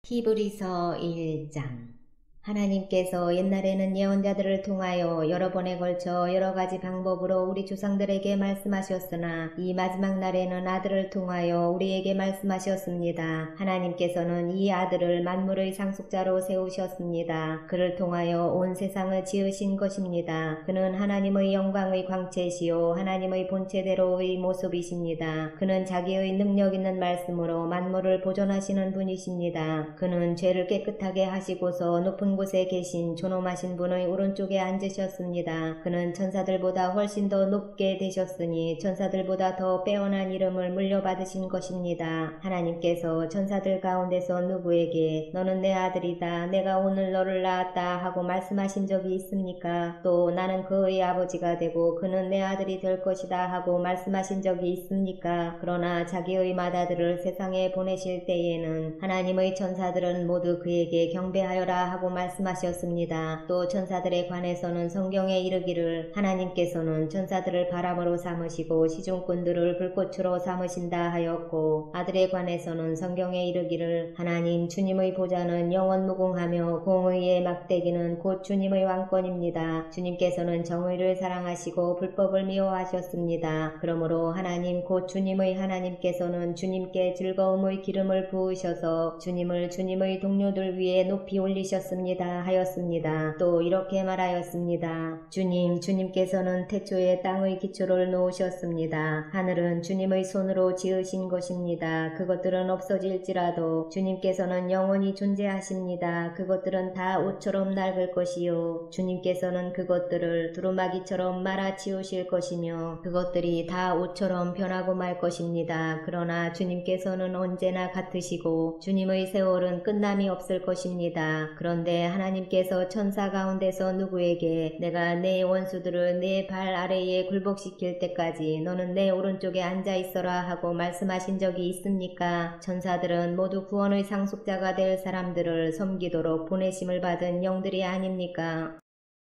히브리서 1장. 하나님께서 옛날에는 예언자들을 통하여 여러 번에 걸쳐 여러 가지 방법으로 우리 조상들에게 말씀하셨으나 이 마지막 날에는 아들을 통하여 우리에게 말씀하셨습니다. 하나님께서는 이 아들을 만물의 상속자로 세우셨습니다. 그를 통하여 온 세상을 지으신 것입니다. 그는 하나님의 영광의 광채시요 하나님의 본체대로의 모습이십니다. 그는 자기의 능력 있는 말씀으로 만물을 보존하시는 분이십니다. 그는 죄를 깨끗하게 하시고서 높은 곳에 계신 존엄하신 분의 오른쪽에 앉으셨습니다. 그는 천사들보다 훨씬 더 높게 되셨으니 천사들보다 더 빼어난 이름을 물려받으신 것입니다. 하나님께서 천사들 가운데서 누구에게 너는 내 아들이다, 내가 오늘 너를 낳았다 하고 말씀하신 적이 있습니까? 또 나는 그의 아버지가 되고 그는 내 아들이 될 것이다 하고 말씀하신 적이 있습니까? 그러나 자기의 맏아들을 세상에 보내실 때에는 하나님의 천사들은 모두 그에게 경배하여라 하고 말씀하셨습니다. 또 천사들에 관해서는 성경에 이르기를 하나님께서는 천사들을 바람으로 삼으시고 시중꾼들을 불꽃으로 삼으신다 하였고, 아들에 관해서는 성경에 이르기를 하나님 주님의 보좌는 영원 무궁하며 공의의 막대기는 곧 주님의 왕권입니다. 주님께서는 정의를 사랑하시고 불법을 미워하셨습니다. 그러므로 하나님 곧 주님의 하나님께서는 주님께 즐거움의 기름을 부으셔서 주님을 주님의 동료들 위에 높이 올리셨습니다 하였습니다. 또 이렇게 말하였습니다. 주님께서는 태초에 땅의 기초를 놓으셨습니다. 하늘은 주님의 손으로 지으신 것입니다. 그것들은 없어질지라도 주님께서는 영원히 존재하십니다. 그것들은 다 옷처럼 낡을 것이요 주님께서는 그것들을 두루마기처럼 말아치우실 것이며 그것들이 다 옷처럼 변하고 말 것입니다. 그러나 주님께서는 언제나 같으시고 주님의 세월은 끝남이 없을 것입니다. 그런데 하나님께서 천사 가운데서 누구에게 내가 내 원수들을 내 발 아래에 굴복시킬 때까지 너는 내 오른쪽에 앉아있어라 하고 말씀하신 적이 있습니까? 천사들은 모두 구원의 상속자가 될 사람들을 섬기도록 보내심을 받은 영들이 아닙니까?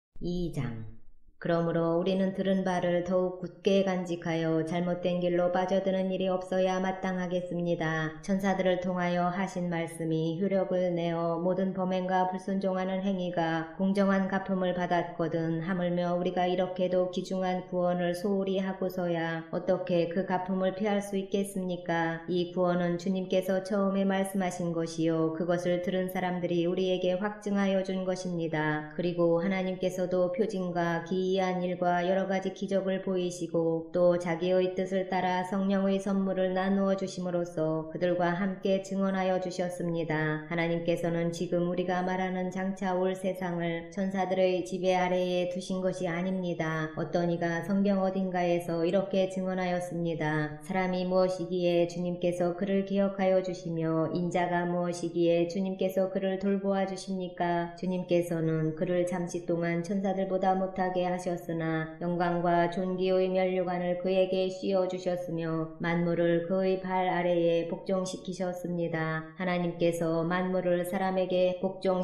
2장. 그러므로 우리는 들은 바를 더욱 굳게 간직하여 잘못된 길로 빠져드는 일이 없어야 마땅하겠습니다. 천사들을 통하여 하신 말씀이 효력을 내어 모든 범행과 불순종하는 행위가 공정한 갚음을 받았거든 하물며 우리가 이렇게도 귀중한 구원을 소홀히 하고서야 어떻게 그 갚음을 피할 수 있겠습니까? 이 구원은 주님께서 처음에 말씀하신 것이요 그것을 들은 사람들이 우리에게 확증하여 준 것입니다. 그리고 하나님께서도 표징과 기이한 일과 여러가지 기적을 보이시고 또 자기의 뜻을 따라 성령의 선물을 나누어 주심으로써 그들과 함께 증언하여 주셨습니다. 하나님께서는 지금 우리가 말하는 장차 올 세상을 천사들의 지배 아래에 두신 것이 아닙니다. 어떤 이가 성경 어딘가에서 이렇게 증언하였습니다. 사람이 무엇이기에 주님께서 그를 기억하여 주시며 인자가 무엇이기에 주님께서 그를 돌보아 주십니까? 주님께서는 그를 잠시 동안 천사들보다 못하게 하셨으나 영광과 존귀의 면류관을 그에게 씌워주셨으며 만물을 그의 발 아래에 복종시키셨습니다. 하나님께서 만물을 사람에게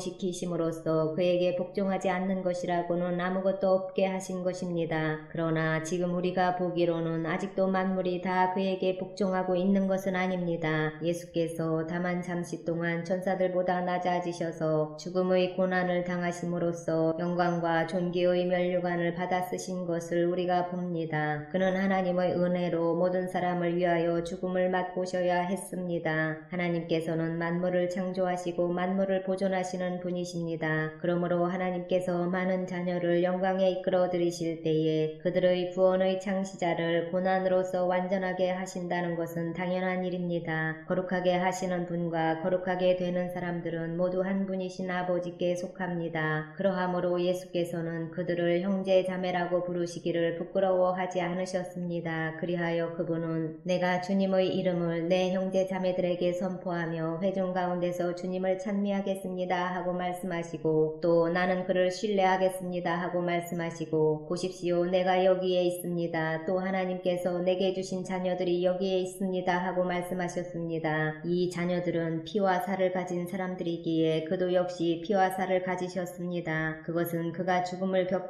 복종시키심으로써 그에게 복종하지 않는 것이라고는 아무것도 없게 하신 것입니다. 그러나 지금 우리가 보기로는 아직도 만물이 다 그에게 복종하고 있는 것은 아닙니다. 예수께서 다만 잠시 동안 천사들보다 낮아지셔서 죽음의 고난을 당하심으로써 영광과 존귀의 면류관을 받아 쓰신 것을 우리가 봅니다. 그는 하나님의 은혜로 모든 사람을 위하여 죽음을 맛보셔야 했습니다. 하나님께서는 만물을 창조하시고 만물을 보존하시는 분이십니다. 그러므로 하나님께서 많은 자녀를 영광에 이끌어 들이실 때에 그들의 구원의 창시자를 고난으로서 완전하게 하신다는 것은 당연한 일입니다. 거룩하게 하시는 분과 거룩하게 되는 사람들은 모두 한 분이신 아버지께 속합니다. 그러하므로 예수께서는 그들을 형제 자매라고 부르시기를 부끄러워하지 않으셨습니다. 그리하여 그분은 내가 주님의 이름을 내 형제 자매들에게 선포하며 회중 가운데서 주님을 찬미하겠습니다 하고 말씀하시고 또 나는 그를 신뢰하겠습니다 하고 말씀하시고 보십시오 내가 여기에 있습니다. 또 하나님께서 내게 주신 자녀들이 여기에 있습니다 하고 말씀하셨습니다. 이 자녀들은 피와 살을 가진 사람들이기에 그도 역시 피와 살을 가지셨습니다. 그것은 그가 죽음을 겪으시고서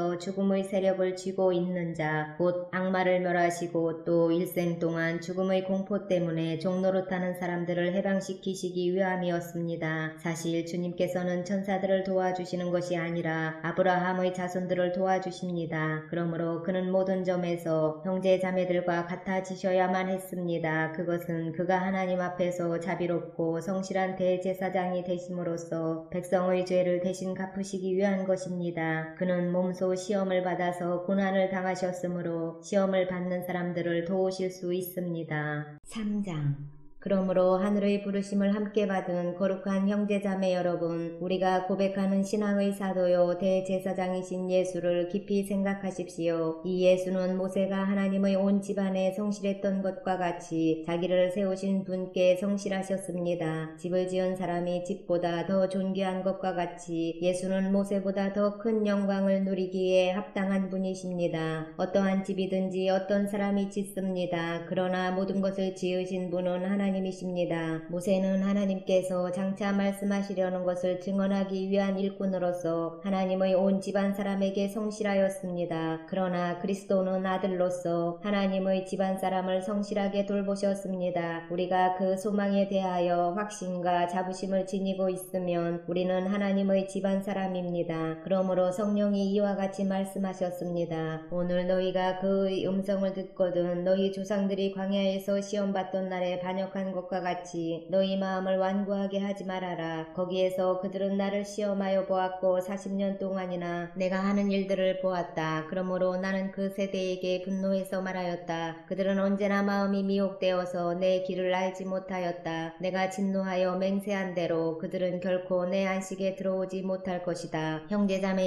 앞서서 죽음의 세력을 쥐고 있는 자, 곧 악마를 멸하시고 또 일생 동안 죽음의 공포 때문에 종노릇하는 사람들을 해방시키시기 위함이었습니다. 사실 주님께서는 천사들을 도와주시는 것이 아니라 아브라함의 자손들을 도와주십니다. 그러므로 그는 모든 점에서 형제 자매들과 같아지셔야만 했습니다. 그것은 그가 하나님 앞에서 자비롭고 성실한 대제사장이 되심으로써 백성의 죄를 대신 갚으시기 위한 것입니다. 그는 몸소 시험을 받아서 고난을 당하셨으므로 시험을 받는 사람들을 도우실 수 있습니다. 3장 그러므로 하늘의 부르심을 함께 받은 거룩한 형제자매 여러분, 우리가 고백하는 신앙의 사도요 대제사장이신 예수를 깊이 생각하십시오. 이 예수는 모세가 하나님의 온 집안에 성실했던 것과 같이 자기를 세우신 분께 성실하셨습니다. 집을 지은 사람이 집보다 더 존귀한 것과 같이 예수는 모세보다 더 큰 영광을 누리기에 합당한 분이십니다. 어떠한 집이든지 어떤 사람이 짓습니다. 그러나 모든 것을 지으신 분은 하나님이십니다. 모세는 하나님께서 장차 말씀하시려는 것을 증언하기 위한 일꾼으로서 하나님의 온 집안 사람에게 성실하였습니다. 그러나 그리스도는 아들로서 하나님의 집안 사람을 성실하게 돌보셨습니다. 우리가 그 소망에 대하여 확신과 자부심을 지니고 있으면 우리는 하나님의 집안 사람입니다. 그러므로 성령이 이와 같이 말씀하셨습니다. 오늘 너희가 그의 음성을 듣거든 너희 조상들이 광야에서 시험받던 날에 반역한 것과 같이 너희 마음을 완고하게 하지 말아라. 거기에서 그들은 나를 시험하여 보았고 40년 동안이나 내가 하는 일들을 보았다. 그러므로 나는 그 세대에게 분노해서 말하였다. 그들은 언제나 마음이 미혹되어서 내 길을 알지 못하였다. 내가 진노하여 맹세한 대로 그들은 결코 내 안식에 들어오지 못할 것이다. 형제자매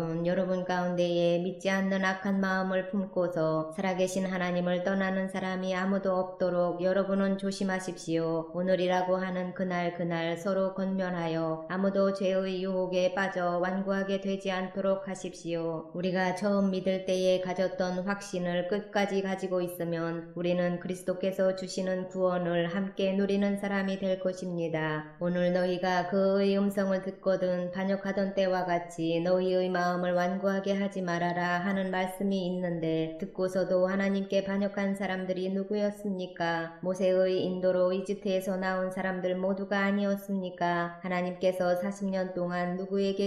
여러분 가운데에 믿지 않는 악한 마음을 품고서 살아계신 하나님을 떠나는 사람이 아무도 없도록 여러분은 조심하십시오. 오늘이라고 하는 그날 서로 권면하여 아무도 죄의 유혹에 빠져 완고하게 되지 않도록 하십시오. 우리가 처음 믿을 때에 가졌던 확신을 끝까지 가지고 있으면 우리는 그리스도께서 주시는 구원을 함께 누리는 사람이 될 것입니다. 오늘 너희가 그의 음성을 듣거든 반역하던 때와 같이 너희의 마음을 완고하게 하지 말아라 하는 말씀이 있는데 듣고서도 하나님께 반역한 사람들이 누구였습니까? 모세의 인도로 이집트에서 나온 사람들 모두가 아니었습니까? 하나님께서 40년 동안 누구에게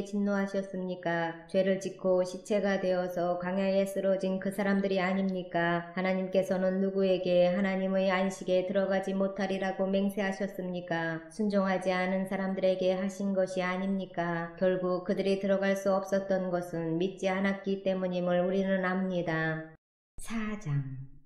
진노하셨습니까? 죄를 짓고 시체가 되어서 광야에 쓰러진 그 사람들이 아닙니까? 하나님께서는 누구에게 하나님의 안식에 들어가지 못하리라고 맹세하셨습니까? 순종하지 않은 사람들에게 하신 것이 아닙니까? 결국 그들이 들어갈 수 없었던 것은 믿지 않았기 때문임을 우리는 압니다. 4장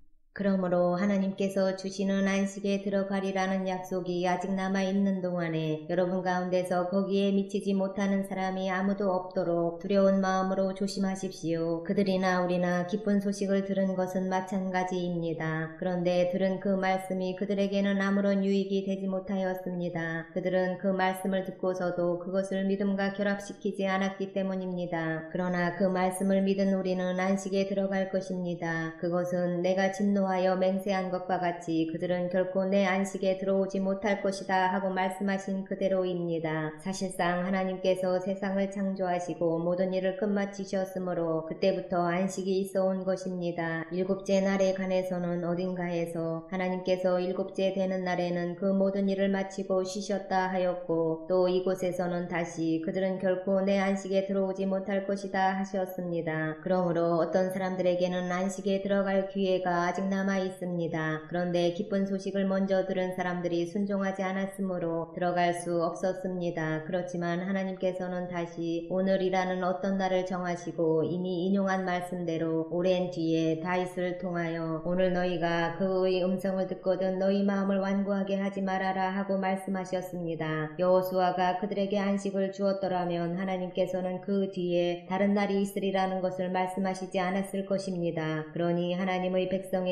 그러므로 하나님께서 주시는 안식에 들어가리라는 약속이 아직 남아있는 동안에 여러분 가운데서 거기에 미치지 못하는 사람이 아무도 없도록 두려운 마음으로 조심하십시오. 그들이나 우리나 기쁜 소식을 들은 것은 마찬가지입니다. 그런데 들은 그 말씀이 그들에게는 아무런 유익이 되지 못하였습니다. 그들은 그 말씀을 듣고서도 그것을 믿음과 결합시키지 않았기 때문입니다. 그러나 그 말씀을 믿은 우리는 안식에 들어갈 것입니다. 그것은 내가 진노하여 맹세한 것과 같이 그들은 결코 내 안식에 들어오지 못할 것이다 하고 말씀하신 그대로입니다. 사실상 하나님께서 세상을 창조하시고 모든 일을 끝마치셨으므로 그때부터 안식이 있어 온 것입니다. 일곱째 날에 관해서는 어딘가에서 하나님께서 일곱째 되는 날에는 그 모든 일을 마치고 쉬셨다 하였고 또 이곳에서는 다시 그들은 결코 내 안식에 들어오지 못할 것이다 하셨습니다. 그러므로 어떤 사람들에게는 안식에 들어갈 기회가 아직 남아 있습니다. 그런데 기쁜 소식을 먼저 들은 사람들이 순종하지 않았으므로 들어갈 수 없었습니다. 그렇지만 하나님께서는 다시 오늘이라는 어떤 날을 정하시고 이미 인용한 말씀대로 오랜 뒤에 다윗을 통하여 오늘 너희가 그의 음성을 듣거든 너희 마음을 완고하게 하지 말아라 하고 말씀하셨습니다. 여호수아가 그들에게 안식을 주었더라면 하나님께서는 그 뒤에 다른 날이 있으리라는 것을 말씀하시지 않았을 것입니다. 그러니 하나님의 백성에게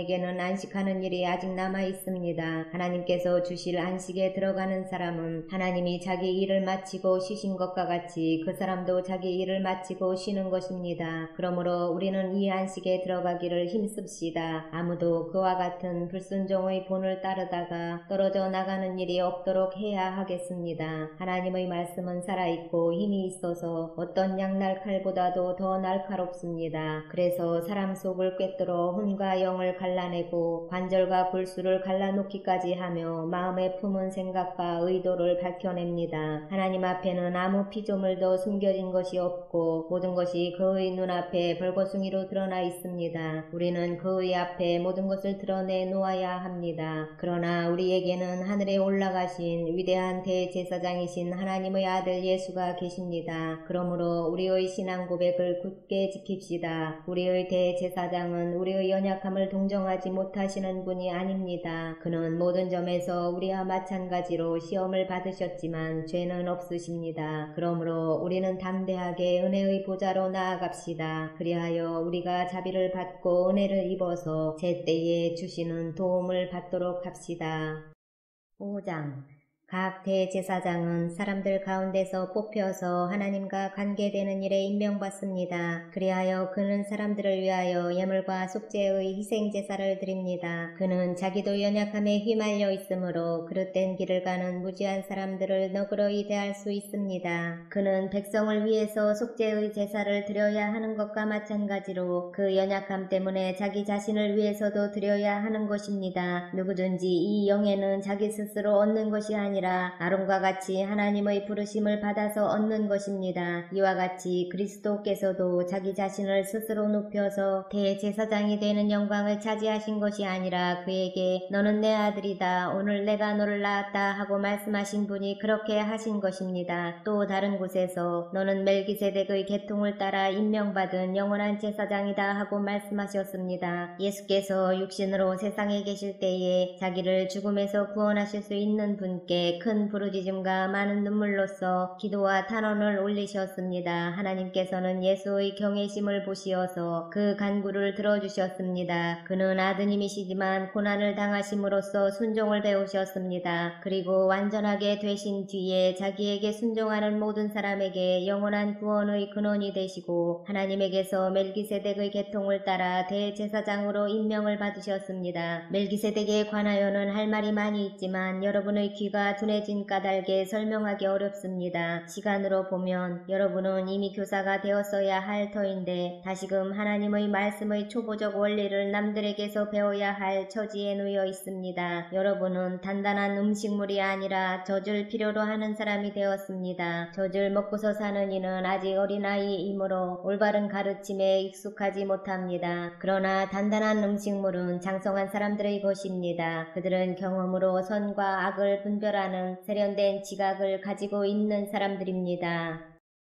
사람에게는 안식하는 일이 아직 남아 있습니다. 하나님께서 주실 안식에 들어가는 사람은 하나님이 자기 일을 마치고 쉬신 것과 같이 그 사람도 자기 일을 마치고 쉬는 것입니다. 그러므로 우리는 이 안식에 들어가기를 힘씁시다. 아무도 그와 같은 불순종의 본을 따르다가 떨어져 나가는 일이 없도록 해야 하겠습니다. 하나님의 말씀은 살아있고 힘이 있어서 어떤 양날 칼보다도 더 날카롭습니다. 그래서 사람 속을 꿰뚫어 혼과 영을 갈라내고 관절과 골수를 갈라놓기까지 하며 마음에 품은 생각과 의도를 밝혀냅니다. 하나님 앞에는 아무 피조물도 숨겨진 것이 없고 모든 것이 그의 눈앞에 벌거숭이로 드러나 있습니다. 우리는 그의 앞에 모든 것을 드러내 놓아야 합니다. 그러나 우리에게는 하늘에 올라가신 위대한 대제사장이신 하나님의 아들 예수가 계십니다. 그러므로 우리의 신앙 고백을 굳게 지킵시다. 우리의 대제사장은 우리의 연약함을 동정하지 못하시는 분이 아닙니다. 그는 모든 점에서 우리와 마찬가지로 시험을 받으셨지만 죄는 없으십니다. 그러므로 우리는 담대하게 은혜의 보좌로 나아갑시다. 그리하여 우리가 자비를 받고 은혜를 입어서 제때에 주시는 도움을 받도록 합시다. 5장 각 대제사장은 사람들 가운데서 뽑혀서 하나님과 관계되는 일에 임명받습니다. 그리하여 그는 사람들을 위하여 예물과 속죄의 희생제사를 드립니다. 그는 자기도 연약함에 휘말려 있으므로 그릇된 길을 가는 무지한 사람들을 너그러이 대할 수 있습니다. 그는 백성을 위해서 속죄의 제사를 드려야 하는 것과 마찬가지로 그 연약함 때문에 자기 자신을 위해서도 드려야 하는 것입니다. 누구든지 이 영에는 자기 스스로 얻는 것이 아니라 아론과 같이 하나님의 부르심을 받아서 얻는 것입니다. 이와 같이 그리스도께서도 자기 자신을 스스로 높여서 대제사장이 되는 영광을 차지하신 것이 아니라 그에게 너는 내 아들이다. 오늘 내가 너를 낳았다 하고 말씀하신 분이 그렇게 하신 것입니다. 또 다른 곳에서 너는 멜기세덱의 계통을 따라 임명받은 영원한 제사장이다 하고 말씀하셨습니다. 예수께서 육신으로 세상에 계실 때에 자기를 죽음에서 구원하실 수 있는 분께 큰 부르짖음과 많은 눈물로써 기도와 탄원을 올리셨습니다. 하나님께서는 예수의 경외심을 보시어서 그 간구를 들어주셨습니다. 그는 아드님이시지만 고난을 당하심으로써 순종을 배우셨습니다. 그리고 완전하게 되신 뒤에 자기에게 순종하는 모든 사람에게 영원한 구원의 근원이 되시고 하나님에게서 멜기세덱의 계통을 따라 대제사장으로 임명을 받으셨습니다. 멜기세덱에 관하여는 할 말이 많이 있지만 여러분의 귀가 둔해진 까닭에 설명하기 어렵습니다. 시간으로 보면 여러분은 이미 교사가 되었어야 할 터인데 다시금 하나님의 말씀의 초보적 원리를 남들에게서 배워야 할 처지에 놓여 있습니다. 여러분은 단단한 음식물이 아니라 젖을 필요로 하는 사람이 되었습니다. 젖을 먹고서 사는 이는 아직 어린아이이므로 올바른 가르침에 익숙하지 못합니다. 그러나 단단한 음식물은 장성한 사람들의 것입니다. 그들은 경험으로 선과 악을 분별하는 세련된 지각을 가지고 있는 사람들입니다.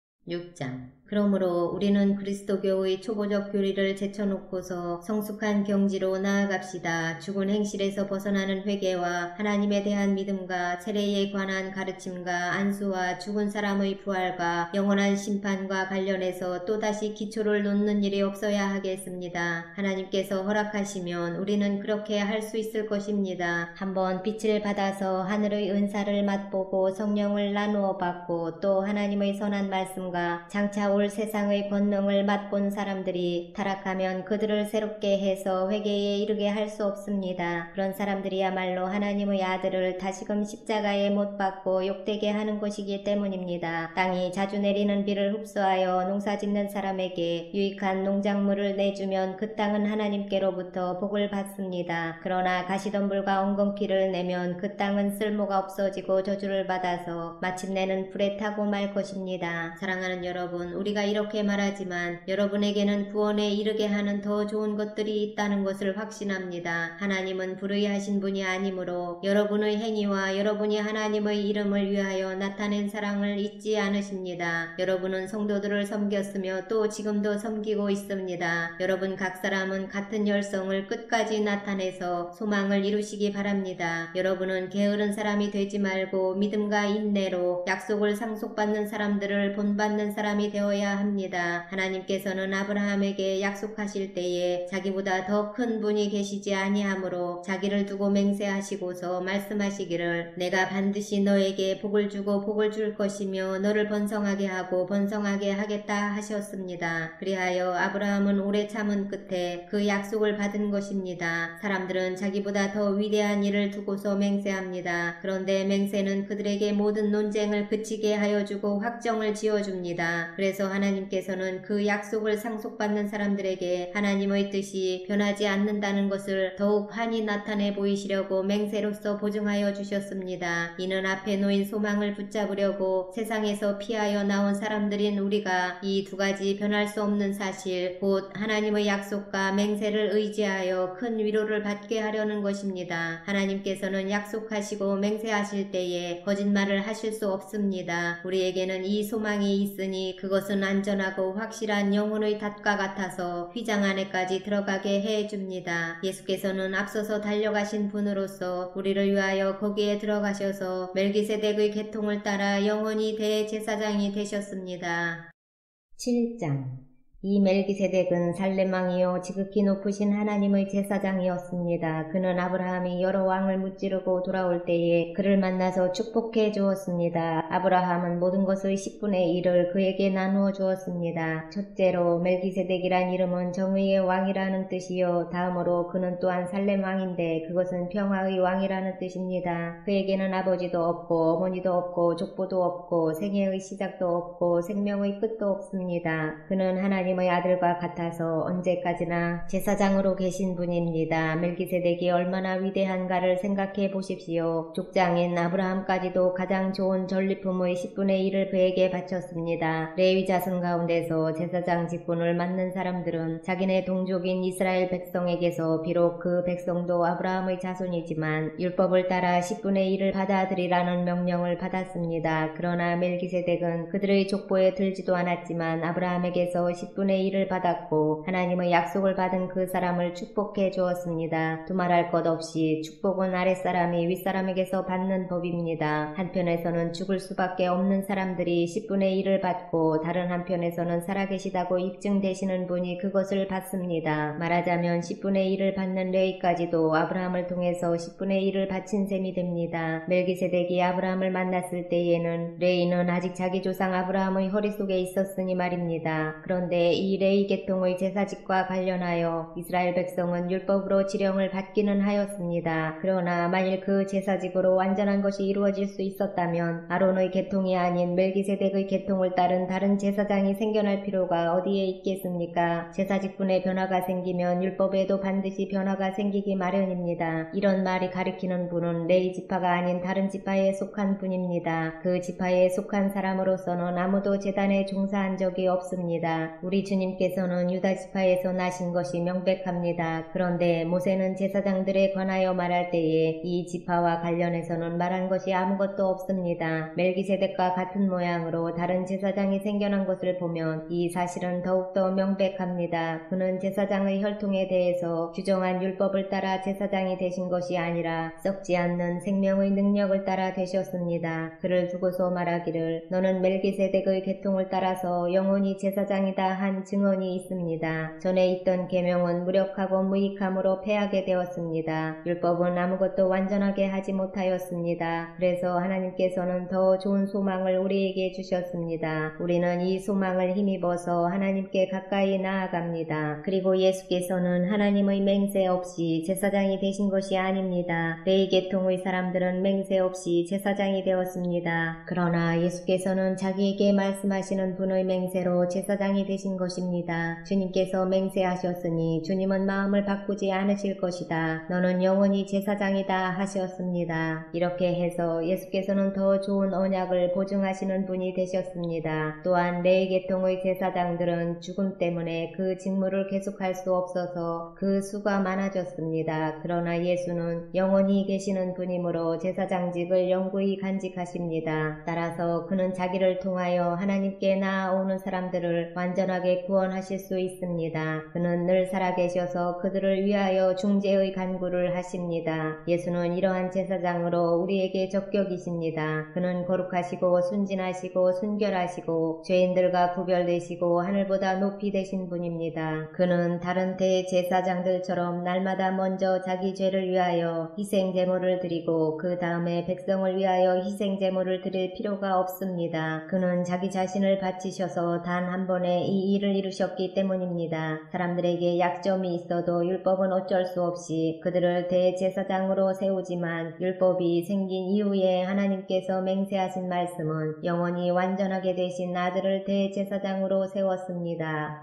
6장 그러므로 우리는 그리스도교의 초보적 교리를 제쳐놓고서 성숙한 경지로 나아갑시다. 죽은 행실에서 벗어나는 회개와 하나님에 대한 믿음과 세례에 관한 가르침과 안수와 죽은 사람의 부활과 영원한 심판과 관련해서 또다시 기초를 놓는 일이 없어야 하겠습니다. 하나님께서 허락하시면 우리는 그렇게 할 수 있을 것입니다. 한번 빛을 받아서 하늘의 은사를 맛보고 성령을 나누어 받고 또 하나님의 선한 말씀과 장차 올 세상의 권능을 맛본 사람들이 타락하면 그들을 새롭게 해서 회개에 이르게 할 수 없습니다. 그런 사람들이야말로 하나님의 아들을 다시금 십자가에 못 박고 욕되게 하는 것이기 때문입니다. 땅이 자주 내리는 비를 흡수하여 농사짓는 사람에게 유익한 농작물을 내주면 그 땅은 하나님께로부터 복을 받습니다. 그러나 가시덤불과 엉겅퀴를 내면 그 땅은 쓸모가 없어지고 저주를 받아서 마침내는 불에 타고 말 것입니다. 사랑하는 여러분, 우리가 이렇게 말하지만 여러분에게는 구원에 이르게 하는 더 좋은 것들이 있다는 것을 확신합니다. 하나님은 불의하신 분이 아니므로 여러분의 행위와 여러분이 하나님의 이름을 위하여 나타낸 사랑을 잊지 않으십니다. 여러분은 성도들을 섬겼으며 또 지금도 섬기고 있습니다. 여러분 각 사람은 같은 열성을 끝까지 나타내서 소망을 이루시기 바랍니다. 여러분은 게으른 사람이 되지 말고 믿음과 인내로 약속을 상속받는 사람들을 본받는 사람이 되어야 되어야 합니다. 하나님께서는 아브라함에게 약속하실 때에 자기보다 더 큰 분이 계시지 아니하므로 자기를 두고 맹세하시고서 말씀하시기를 내가 반드시 너에게 복을 주고 복을 줄 것이며 너를 번성하게 하고 번성하게 하겠다 하셨습니다. 그리하여 아브라함은 오래 참은 끝에 그 약속을 받은 것입니다. 사람들은 자기보다 더 위대한 일을 두고서 맹세합니다. 그런데 맹세는 그들에게 모든 논쟁을 그치게 하여 주고 확정을 지어줍니다. 그래서 하나님께서는 그 약속을 상속받는 사람들에게 하나님의 뜻이 변하지 않는다는 것을 더욱 환히 나타내 보이시려고 맹세로서 보증하여 주셨습니다. 이는 앞에 놓인 소망을 붙잡으려고 세상에서 피하여 나온 사람들인 우리가 이 두 가지 변할 수 없는 사실 곧 하나님의 약속과 맹세를 의지하여 큰 위로를 받게 하려는 것입니다. 하나님께서는 약속하시고 맹세하실 때에 거짓말을 하실 수 없습니다. 우리에게는 이 소망이 있으니 그것은 안전하고 확실한 영혼의 닷과 같아서 휘장 안에까지 들어가게 해줍니다. 예수께서는 앞서서 달려가신 분으로서 우리를 위하여 거기에 들어가셔서 멜기세덱의 계통을 따라 영원히 대제사장이 되셨습니다. 7장 이 멜기세덱은 살렘 왕이요 지극히 높으신 하나님의 제사장이었습니다. 그는 아브라함이 여러 왕을 무찌르고 돌아올 때에 그를 만나서 축복해 주었습니다. 아브라함은 모든 것의 10분의 1을 그에게 나누어 주었습니다. 첫째로 멜기세덱이란 이름은 정의의 왕이라는 뜻이요 다음으로 그는 또한 살렘 왕인데 그것은 평화의 왕이라는 뜻입니다. 그에게는 아버지도 없고 어머니도 없고 족보도 없고 생애의 시작도 없고 생명의 끝도 없습니다. 그는 하나님의 아들과 같아서 언제까지나 제사장으로 계신 분입니다. 멜기세덱이 얼마나 위대한가를 생각해 보십시오. 족장인 아브라함까지도 가장 좋은 전리품의 10분의 1을 그에게 바쳤습니다. 레위 자손 가운데서 제사장 직분을 맡는 사람들은 자기네 동족인 이스라엘 백성에게서 비록 그 백성도 아브라함의 자손이지만 율법을 따라 10분의 1을 받아들이라는 명령을 받았습니다. 그러나 멜기세덱은 그들의 족보에 들지도 않았지만 아브라함에게서 10분의 1을 받았고 하나님의 약속을 받은 그 사람을 축복해 주었습니다. 두말할 것 없이 축복은 아랫사람이 윗사람에게서 받는 법입니다. 한편에서는 죽을 수밖에 없는 사람들이 10분의 1을 받고 다른 한편에서는 살아계시다고 입증되시는 분이 그것을 받습니다. 말하자면 10분의 1을 받는 레위까지도 아브라함을 통해서 10분의 1을 바친 셈이 됩니다. 멜기세덱이 아브라함을 만났을 때에는 레위는 아직 자기 조상 아브라함의 허리 속에 있었으니 말입니다. 그런데 이 레위 계통의 제사직과 관련하여 이스라엘 백성은 율법으로 지령을 받기는 하였습니다. 그러나 만일 그 제사직으로 완전한 것이 이루어질 수 있었다면 아론의 계통이 아닌 멜기세덱의 계통을 따른 다른 제사장이 생겨날 필요가 어디에 있겠습니까? 제사직분에 변화가 생기면 율법에도 반드시 변화가 생기기 마련입니다. 이런 말이 가리키는 분은 레위 지파가 아닌 다른 지파에 속한 분입니다. 그 지파에 속한 사람으로서는 아무도 제단에 종사한 적이 없습니다. 우리 주님께서는 유다 지파에서 나신 것이 명백합니다. 그런데 모세는 제사장들에 관하여 말할 때에 이 지파와 관련해서는 말한 것이 아무것도 없습니다. 멜기세덱과 같은 모양으로 다른 제사장이 생겨난 것을 보면 이 사실은 더욱더 명백합니다. 그는 제사장의 혈통에 대해서 규정한 율법을 따라 제사장이 되신 것이 아니라 썩지 않는 생명의 능력을 따라 되셨습니다. 그를 두고서 말하기를 너는 멜기세덱의 계통을 따라서 영원히 제사장이다 한 증언이 있습니다. 전에 있던 계명은 무력하고 무익함으로 패하게 되었습니다. 율법은 아무것도 완전하게 하지 못하였습니다. 그래서 하나님께서는 더 좋은 소망을 우리에게 주셨습니다. 우리는 이 소망을 힘입어서 하나님께 가까이 나아갑니다. 그리고 예수께서는 하나님의 맹세 없이 제사장이 되신 것이 아닙니다. 레위 계통의 사람들은 맹세 없이 제사장이 되었습니다. 그러나 예수께서는 자기에게 말씀하시는 분의 맹세로 제사장이 되신 것입니다. 주님께서 맹세하셨으니 주님은 마음을 바꾸지 않으실 것이다. 너는 영원히 제사장이다 하셨습니다. 이렇게 해서 예수께서는 더 좋은 언약을 보증하시는 분이 되셨습니다. 또한 레위 계통의 제사장들은 죽음 때문에 그 직무를 계속할 수 없어서 그 수가 많아졌습니다. 그러나 예수는 영원히 계시는 분이므로 제사장직을 영구히 간직하십니다. 따라서 그는 자기를 통하여 하나님께 나아오는 사람들을 완전하게 온전하게 구원하실 수 있습니다. 그는 늘 살아계셔서 그들을 위하여 중재의 간구를 하십니다. 예수는 이러한 제사장으로 우리에게 적격이십니다. 그는 거룩하시고 순진하시고 순결하시고 죄인들과 구별되시고 하늘보다 높이 되신 분입니다. 그는 다른 대제사장들처럼 날마다 먼저 자기 죄를 위하여 희생제물을 드리고 그 다음에 백성을 위하여 희생제물을 드릴 필요가 없습니다. 그는 자기 자신을 바치셔서 단 한 번에 이 일을 이루셨기 때문입니다. 사람들에게 약점이 있어도 율법은 어쩔 수 없이 그들을 대제사장으로 세우지만 율법이 생긴 이후에 하나님께서 맹세하신 말씀은 영원히 완전하게 되신 아들을 대제사장으로 세웠습니다.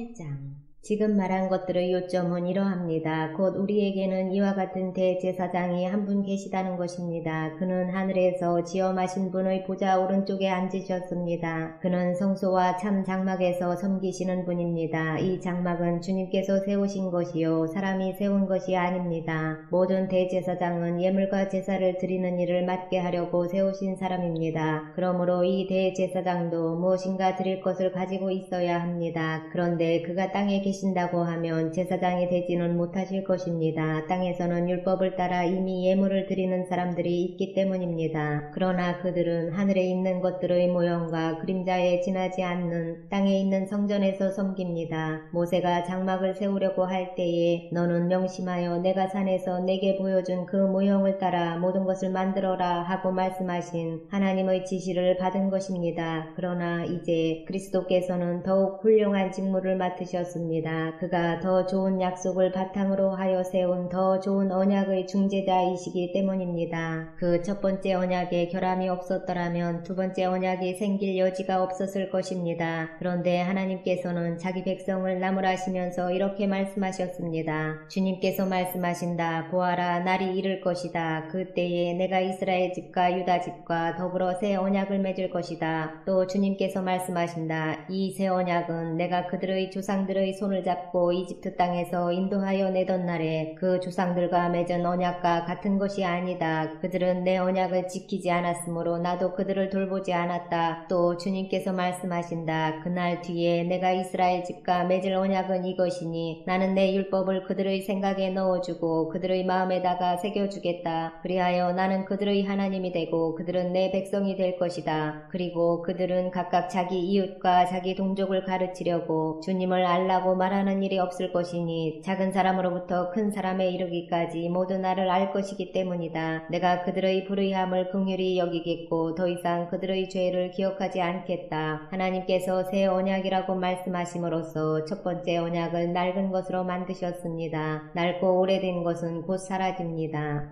8장 지금 말한 것들의 요점은 이러합니다. 곧 우리에게는 이와 같은 대제사장이 한 분 계시다는 것입니다. 그는 하늘에서 지엄하신 분의 보좌 오른쪽에 앉으셨습니다. 그는 성소와 참 장막에서 섬기시는 분입니다. 이 장막은 주님께서 세우신 것이요 사람이 세운 것이 아닙니다. 모든 대제사장은 예물과 제사를 드리는 일을 맡게 하려고 세우신 사람입니다. 그러므로 이 대제사장도 무엇인가 드릴 것을 가지고 있어야 합니다. 그런데 그가 땅에 계신다고 하면 제사장이 되지는 못하실 것입니다. 땅에서는 율법을 따라 이미 예물을 드리는 사람들이 있기 때문입니다. 그러나 그들은 하늘에 있는 것들의 모형과 그림자에 지나지 않는 땅에 있는 성전에서 섬깁니다. 모세가 장막을 세우려고 할 때에 너는 명심하여 내가 산에서 내게 보여준 그 모형을 따라 모든 것을 만들어라 하고 말씀하신 하나님의 지시를 받은 것입니다. 그러나 이제 그리스도께서는 더욱 훌륭한 직무를 맡으셨습니다. 그가 더 좋은 약속을 바탕으로 하여 세운 더 좋은 언약의 중재자이시기 때문입니다. 그 첫 번째 언약에 결함이 없었더라면 두 번째 언약이 생길 여지가 없었을 것입니다. 그런데 하나님께서는 자기 백성을 나무라시면서 이렇게 말씀하셨습니다. 주님께서 말씀하신다. 보아라, 날이 이를 것이다. 그때에 내가 이스라엘 집과 유다 집과 더불어 새 언약을 맺을 것이다. 또 주님께서 말씀하신다. 이 새 언약은 내가 그들의 조상들의 손을 잡고 이집트 땅에서 인도하여 내던 날에 그 조상들과 맺은 언약과 같은 것이 아니다. 그들은 내 언약을 지키지 않았으므로 나도 그들을 돌보지 않았다. 또 주님께서 말씀하신다. 그날 뒤에 내가 이스라엘 집과 맺을 언약은 이것이니 나는 내 율법을 그들의 생각에 넣어주고 그들의 마음에다가 새겨주겠다. 그리하여 나는 그들의 하나님이 되고 그들은 내 백성이 될 것이다. 그리고 그들은 각각 자기 이웃과 자기 동족을 가르치려고 주님을 알라고 말하는 일이 없을 것이니 작은 사람으로부터 큰 사람에 이르기까지 모두 나를 알 것이기 때문이다. 내가 그들의 불의함을 긍휼히 여기겠고 더 이상 그들의 죄를 기억하지 않겠다. 하나님께서 새 언약이라고 말씀하심으로써 첫 번째 언약을 낡은 것으로 만드셨습니다. 낡고 오래된 것은 곧 사라집니다.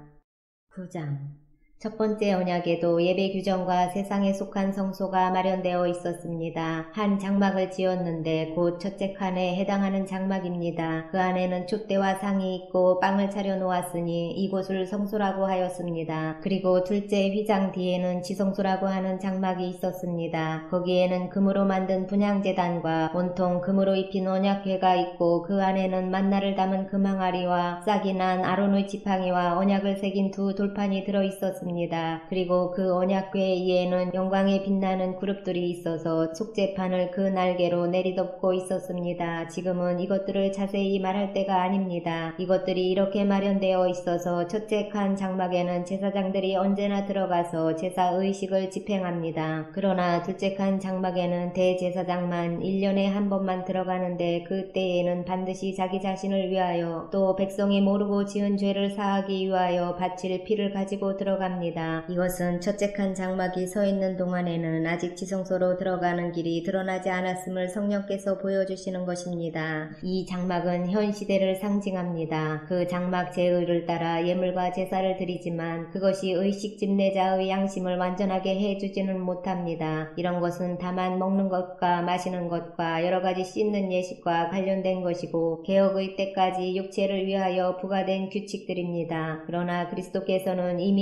9장 첫 번째 언약에도 예배 규정과 세상에 속한 성소가 마련되어 있었습니다. 한 장막을 지었는데 곧 첫째 칸에 해당하는 장막입니다. 그 안에는 촛대와 상이 있고 빵을 차려 놓았으니 이곳을 성소라고 하였습니다. 그리고 둘째 휘장 뒤에는 지성소라고 하는 장막이 있었습니다. 거기에는 금으로 만든 분향제단과 온통 금으로 입힌 언약궤가 있고 그 안에는 만나를 담은 금항아리와 싹이 난 아론의 지팡이와 언약을 새긴 두 돌판이 들어있었습니다. 그리고 그 언약궤 위에는 영광에 빛나는 그룹들이 있어서 속죄판을 그 날개로 내리덮고 있었습니다. 지금은 이것들을 자세히 말할 때가 아닙니다. 이것들이 이렇게 마련되어 있어서 첫째 칸 장막에는 제사장들이 언제나 들어가서 제사 의식을 집행합니다. 그러나 둘째 칸 장막에는 대제사장만 1년에 한 번만 들어가는데 그 때에는 반드시 자기 자신을 위하여 또 백성이 모르고 지은 죄를 사하기 위하여 바칠 피를 가지고 들어갑니다. 이것은 첫째 칸 장막이 서 있는 동안에는 아직 지성소로 들어가는 길이 드러나지 않았음을 성령께서 보여주시는 것입니다. 이 장막은 현 시대를 상징합니다. 그 장막 제의를 따라 예물과 제사를 드리지만 그것이 의식 집례자의 양심을 완전하게 해주지는 못합니다. 이런 것은 다만 먹는 것과 마시는 것과 여러가지 씻는 예식과 관련된 것이고 개혁의 때까지 육체를 위하여 부과된 규칙들입니다. 그러나 그리스도께서는 이미 일어난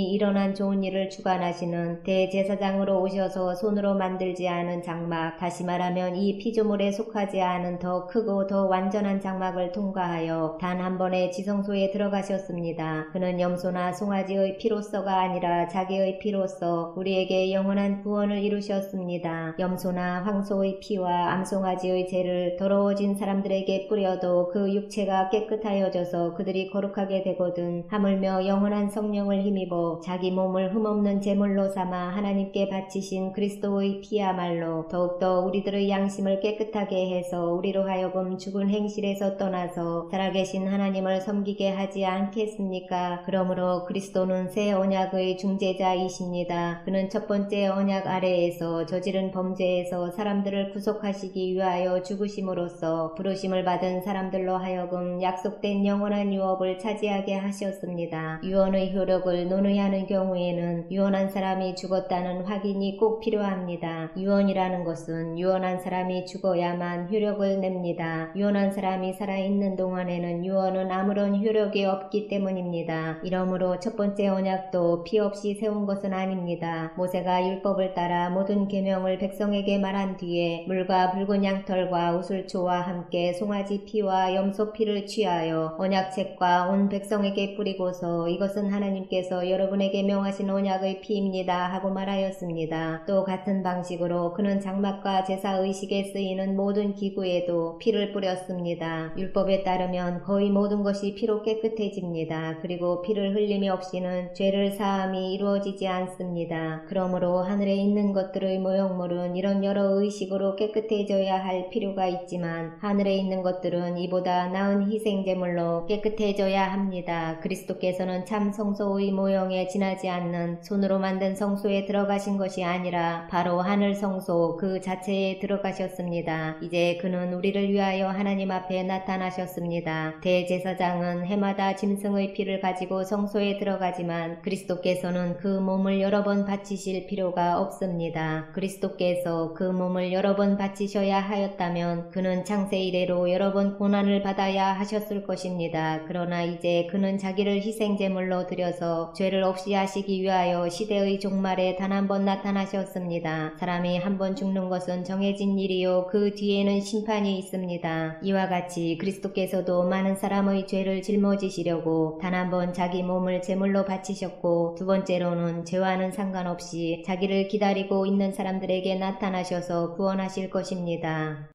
영원한 좋은 일을 주관하시는 대제사장으로 오셔서 손으로 만들지 않은 장막, 다시 말하면 이 피조물에 속하지 않은 더 크고 더 완전한 장막을 통과하여 단 한 번의 지성소에 들어가셨습니다. 그는 염소나 송아지의 피로서가 아니라 자기의 피로서 우리에게 영원한 구원을 이루셨습니다. 염소나 황소의 피와 암송아지의 죄를 더러워진 사람들에게 뿌려도 그 육체가 깨끗하여져서 그들이 거룩하게 되거든 하물며 영원한 성령을 힘입어 자기 몸을 흠없는 제물로 삼아 하나님께 바치신 그리스도의 피야말로 더욱더 우리들의 양심을 깨끗하게 해서 우리로 하여금 죽은 행실에서 떠나서 살아계신 하나님을 섬기게 하지 않겠습니까? 그러므로 그리스도는 새 언약의 중재자이십니다. 그는 첫 번째 언약 아래에서 저지른 범죄에서 사람들을 구속하시기 위하여 죽으심으로써 부르심을 받은 사람들로 하여금 약속된 영원한 유업을 차지하게 하셨습니다. 유언의 효력을 논의하는 경우에는 유언한 사람이 죽었다는 확인이 꼭 필요합니다. 유언이라는 것은 유언한 사람이 죽어야만 효력을 냅니다. 유언한 사람이 살아있는 동안에는 유언은 아무런 효력이 없기 때문입니다. 이러므로 첫 번째 언약도 피 없이 세운 것은 아닙니다. 모세가 율법을 따라 모든 계명을 백성에게 말한 뒤에 물과 붉은 양털과 우슬초와 함께 송아지 피와 염소 피를 취하여 언약책과 온 백성에게 뿌리고서 이것은 하나님께서 여러분에게 명하신 언약의 피입니다 하고 말하였습니다. 또 같은 방식으로 그는 장막과 제사의식에 쓰이는 모든 기구에도 피를 뿌렸습니다. 율법에 따르면 거의 모든 것이 피로 깨끗해집니다. 그리고 피를 흘림이 없이는 죄를 사함이 이루어지지 않습니다. 그러므로 하늘에 있는 것들의 모형물은 이런 여러 의식으로 깨끗해져야 할 필요가 있지만 하늘에 있는 것들은 이보다 나은 희생제물로 깨끗해져야 합니다. 그리스도께서는 참 성소의 모형에 지나지 않는 손으로 만든 성소에 들어가신 것이 아니라 바로 하늘 성소 그 자체에 들어가셨습니다. 이제 그는 우리를 위하여 하나님 앞에 나타나셨습니다. 대제사장은 해마다 짐승의 피를 가지고 성소에 들어가지만 그리스도께서는 그 몸을 여러 번 바치실 필요가 없습니다. 그리스도께서 그 몸을 여러 번 바치셔야 하였다면 그는 창세 이래로 여러 번 고난을 받아야 하셨을 것입니다. 그러나 이제 그는 자기를 희생제물로 드려서 죄를 없이 하시기 위하여 시대의 종말에 단 한 번 나타나셨습니다. 사람이 한 번 죽는 것은 정해진 일이요 그 뒤에는 심판이 있습니다. 이와 같이 그리스도께서도 많은 사람의 죄를 짊어지시려고 단 한 번 자기 몸을 제물로 바치셨고 두 번째로는 죄와는 상관없이 자기를 기다리고 있는 사람들에게 나타나셔서 구원하실 것입니다.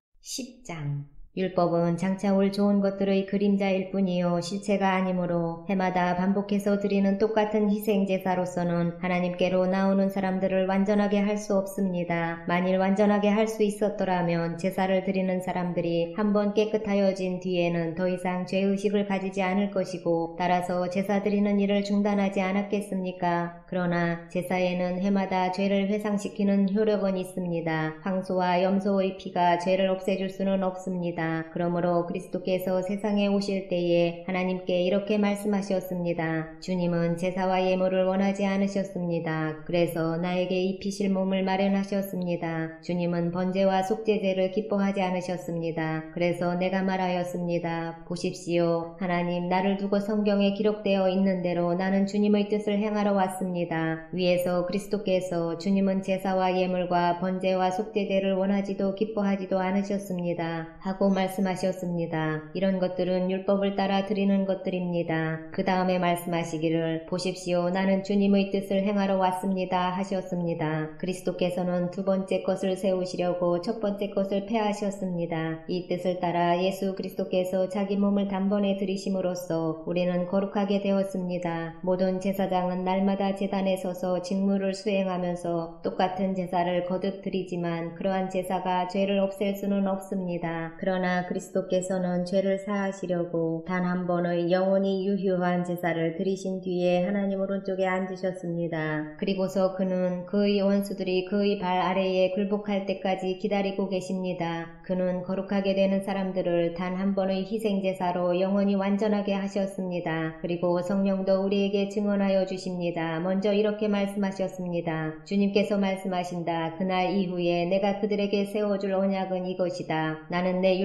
10장 율법은 장차 올 좋은 것들의 그림자일 뿐이요 실체가 아니므로 해마다 반복해서 드리는 똑같은 희생제사로서는 하나님께로 나오는 사람들을 완전하게 할 수 없습니다. 만일 완전하게 할 수 있었더라면 제사를 드리는 사람들이 한번 깨끗하여진 뒤에는 더 이상 죄의식을 가지지 않을 것이고 따라서 제사 드리는 일을 중단하지 않았겠습니까? 그러나 제사에는 해마다 죄를 회상시키는 효력은 있습니다. 황소와 염소의 피가 죄를 없애줄 수는 없습니다. 그러므로 그리스도께서 세상에 오실 때에 하나님께 이렇게 말씀하셨습니다. 주님은 제사와 예물을 원하지 않으셨습니다. 그래서 나에게 입히실 몸을 마련하셨습니다. 주님은 번제와 속죄제를 기뻐하지 않으셨습니다. 그래서 내가 말하였습니다. 보십시오. 하나님 나를 두고 성경에 기록되어 있는 대로 나는 주님의 뜻을 행하러 왔습니다. 위에서 그리스도께서 주님은 제사와 예물과 번제와 속죄제를 원하지도 기뻐하지도 않으셨습니다. 하고 말씀하셨습니다. 이런 것들은 율법을 따라 드리는 것들입니다. 그 다음에 말씀하시기를 보십시오. 나는 주님의 뜻을 행하러 왔습니다 하셨습니다. 그리스도께서는 두 번째 것을 세우시려고 첫 번째 것을 폐하셨습니다. 이 뜻을 따라 예수 그리스도께서 자기 몸을 단번에 드리심으로써 우리는 거룩하게 되었습니다. 모든 제사장은 날마다 제단에 서서 직무를 수행하면서 똑같은 제사를 거듭 드리지만 그러한 제사가 죄를 없앨 수는 없습니다. 그러나 그리스도께서는 죄를 사하시려고 단 한 번의 영원히 유효한 제사를 드리신 뒤에 하나님 오른쪽에 앉으셨습니다. 그리고서 그는 그의 원수들이 그의 발 아래에 굴복할 때까지 기다리고 계십니다. 그는 거룩하게 되는 사람들을 단 한 번의 희생제사로 영원히 완전하게 하셨습니다. 그리고 성령도 우리에게 증언하여 주십니다. 먼저 이렇게 말씀하셨습니다. 주님께서 말씀하신다. 그날 이후에 내가 그들에게 세워줄 언약은 이것이다. 나는 내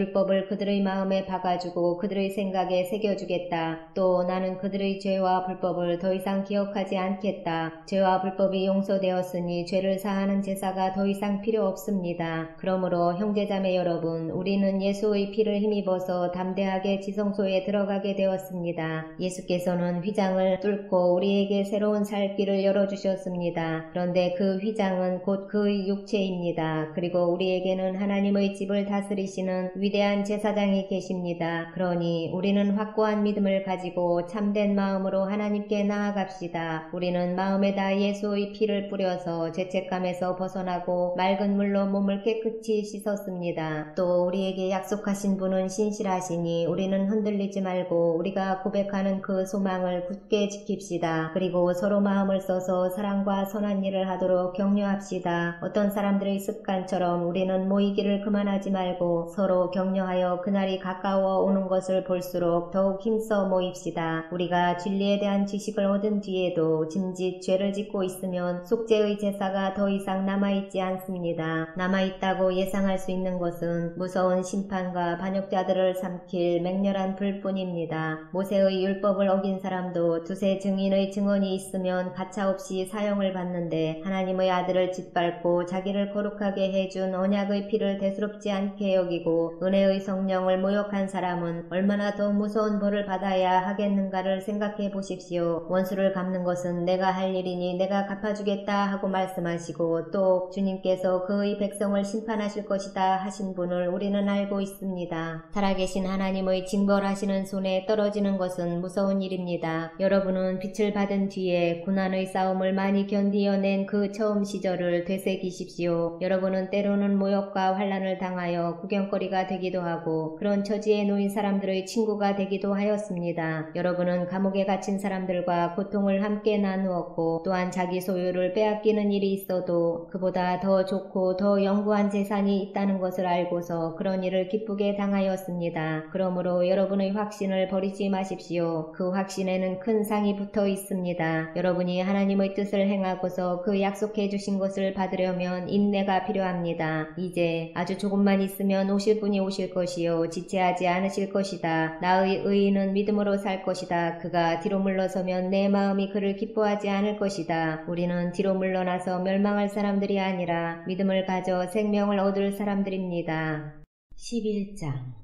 율법을 그들의 마음에 박아주고 그들의 생각에 새겨주겠다. 또 나는 그들의 죄와 불법을 더 이상 기억하지 않겠다. 죄와 불법이 용서되었으니 죄를 사하는 제사가 더 이상 필요 없습니다. 그러므로 형제자매 여러분, 우리는 예수의 피를 힘입어서 담대하게 지성소에 들어가게 되었습니다. 예수께서는 휘장을 뚫고 우리에게 새로운 살 길을 열어주셨습니다. 그런데 그 휘장은 곧 그의 육체입니다. 그리고 우리에게는 하나님의 집을 다스리시는 위대한 제사장이 계십니다. 그러니 우리는 확고한 믿음을 가지고 참된 마음으로 하나님께 나아갑시다. 우리는 마음에다 예수의 피를 뿌려서 죄책감에서 벗어나고 맑은 물로 몸을 깨끗이 씻었습니다. 또 우리에게 약속하신 분은 신실하시니 우리는 흔들리지 말고 우리가 고백하는 그 소망을 굳게 지킵시다. 그리고 서로 마음을 써서 사랑과 선한 일을 하도록 격려합시다. 어떤 사람들의 습관처럼 우리는 모이기를 그만하지 말고 서로 격려하여 그날이 가까워 오는 것을 볼수록 더욱 힘써 모입시다. 우리가 진리에 대한 지식을 얻은 뒤에도 짐짓 죄를 짓고 있으면 속죄의 제사가 더 이상 남아있지 않습니다. 남아있다고 예상할 수 있는 것은 무서운 심판과 반역자들을 삼킬 맹렬한 불뿐입니다. 모세의 율법을 어긴 사람도 두세 증인의 증언이 있으면 가차없이 사형을 받는데 하나님의 아들을 짓밟고 자기를 거룩하게 해준 언약의 피를 대수롭지 않게 여기고 은혜의 성령을 모욕한 사람은 얼마나 더 무서운 벌을 받아야 하겠는가를 생각해 보십시오. 원수를 갚는 것은 내가 할 일이니 내가 갚아주겠다 하고 말씀하시고 또 주님께서 그의 백성을 심판하실 것이다 하신 분을 우리는 알고 있습니다. 살아계신 하나님의 징벌하시는 손에 떨어지는 것은 무서운 일입니다. 여러분은 빛을 받은 뒤에 고난의 싸움을 많이 견디어낸 그 처음 시절을 되새기십시오. 여러분은 때로는 모욕과 환난을 당하여 구경거리가 되기도 하고 그런 처지에 놓인 사람들의 친구가 되기도 하였습니다. 여러분은 감옥에 갇힌 사람들과 고통을 함께 나누었고 또한 자기 소유를 빼앗기는 일이 있어도 그보다 더 좋고 더 영구한 재산이 있다는 것을 알고서 그런 일을 기쁘게 당하였습니다. 그러므로 여러분의 확신을 버리지 마십시오. 그 확신에는 큰 상이 붙어 있습니다. 여러분이 하나님의 뜻을 행하고서 그 약속해 주신 것을 받으려면 인내가 필요합니다. 이제 아주 조금만 있으면 오실 분이 오실 것이요 지체하지 않으실 것이다. 나의 의인은 믿음으로 살 것이다. 그가 뒤로 물러서면 내 마음이 그를 기뻐하지 않을 것이다. 우리는 뒤로 물러나서 멸망할 사람들이 아니라 믿음을 가져 생명을 얻을 사람들입니다. 11장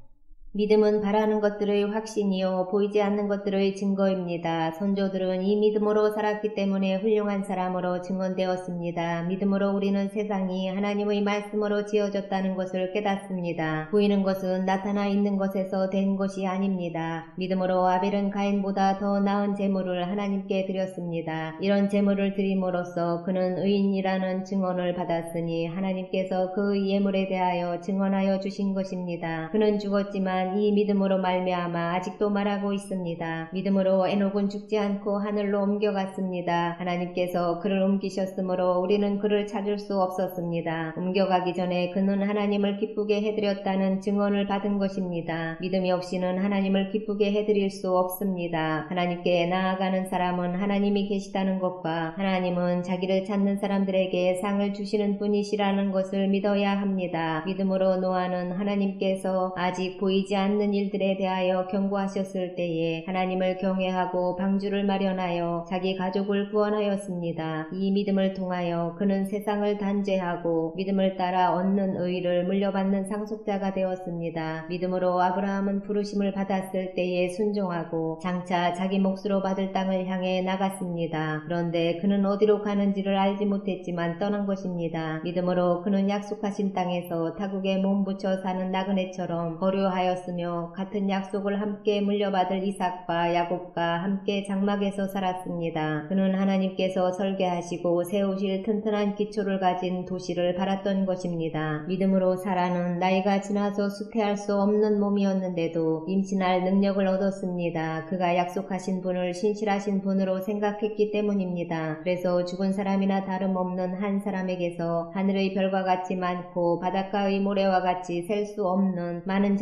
믿음은 바라는 것들의 확신이요 보이지 않는 것들의 증거입니다. 선조들은 이 믿음으로 살았기 때문에 훌륭한 사람으로 증언되었습니다. 믿음으로 우리는 세상이 하나님의 말씀으로 지어졌다는 것을 깨닫습니다. 보이는 것은 나타나 있는 것에서 된 것이 아닙니다. 믿음으로 아벨은 가인보다 더 나은 제물을 하나님께 드렸습니다. 이런 제물을 드림으로써 그는 의인이라는 증언을 받았으니 하나님께서 그 예물에 대하여 증언하여 주신 것입니다. 그는 죽었지만 이 믿음으로 말미암아 아직도 말하고 있습니다. 믿음으로 에녹은 죽지 않고 하늘로 옮겨갔습니다. 하나님께서 그를 옮기셨으므로 우리는 그를 찾을 수 없었습니다. 옮겨가기 전에 그는 하나님을 기쁘게 해드렸다는 증언을 받은 것입니다. 믿음이 없이는 하나님을 기쁘게 해드릴 수 없습니다. 하나님께 나아가는 사람은 하나님이 계시다는 것과 하나님은 자기를 찾는 사람들에게 상을 주시는 분이시라는 것을 믿어야 합니다. 믿음으로 노아는 하나님께서 아직 보이지 않는 일들에 대하여 경고하셨을 때에 하나님을 경외하고 방주를 마련하여 자기 가족을 구원하였습니다. 이 믿음을 통하여 그는 세상을 단죄하고 믿음을 따라 얻는 의를 물려받는 상속자가 되었습니다. 믿음으로 아브라함은 부르심을 받았을 때에 순종하고 장차 자기 몫으로 받을 땅을 향해 나갔습니다. 그런데 그는 어디로 가는지를 알지 못했지만 떠난 것입니다. 믿음으로 그는 약속하신 땅에서 타국에 몸붙여 사는 나그네처럼 거류하였으며 같은 약속을 함께 물려받을 이삭과 야곱과 함께 장막에서 살았습니다. 그는 하나님께서 설계하시고 세우실 튼튼한 기초를 가진 도시를 바랐던 것입니다. 믿음으로 사라는 나이가 지나서 수태할 수 없는 몸이었는데도 임신할 능력을 얻었습니다. 그가 약속하신 분을 신실하신 분으로 생각했기 때문입니다. 그래서 죽은 사람이나 다름없는 한 사람에게서 하늘의 별과 같이 많고 바닷가의 모래와 같이 셀 수 없는 많은 자손이